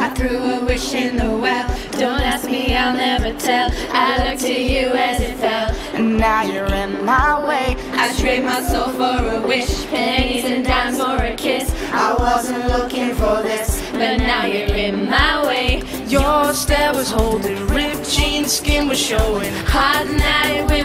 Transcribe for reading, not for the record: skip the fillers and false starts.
I threw a wish in the well. Don't ask me, I'll never tell. I looked to you as it fell, and now you're in my way. I trade my soul for a wish, pennies and dimes for a kiss. I wasn't looking for this, but now you're in my way. Your stare was holding, ripped jeans, skin was showing. Hot night